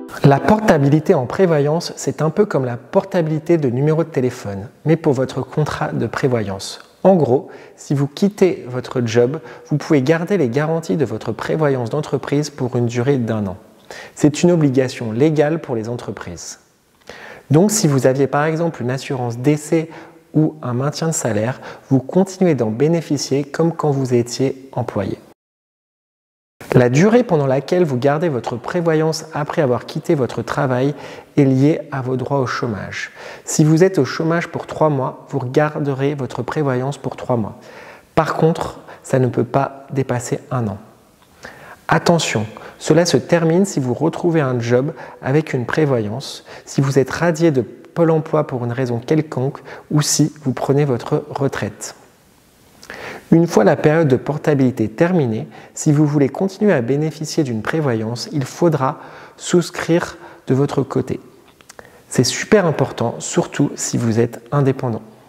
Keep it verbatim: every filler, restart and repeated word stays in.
La portabilité en prévoyance, c'est un peu comme la portabilité de numéro de téléphone, mais pour votre contrat de prévoyance. En gros, si vous quittez votre job, vous pouvez garder les garanties de votre prévoyance d'entreprise pour une durée d'un an. C'est une obligation légale pour les entreprises. Donc, si vous aviez par exemple une assurance décès ou un maintien de salaire, vous continuez d'en bénéficier comme quand vous étiez employé. La durée pendant laquelle vous gardez votre prévoyance après avoir quitté votre travail est liée à vos droits au chômage. Si vous êtes au chômage pour trois mois, vous garderez votre prévoyance pour trois mois. Par contre, ça ne peut pas dépasser un an. Attention, cela se termine si vous retrouvez un job avec une prévoyance, si vous êtes radié de Pôle emploi pour une raison quelconque ou si vous prenez votre retraite. Une fois la période de portabilité terminée, si vous voulez continuer à bénéficier d'une prévoyance, il faudra souscrire de votre côté. C'est super important, surtout si vous êtes indépendant.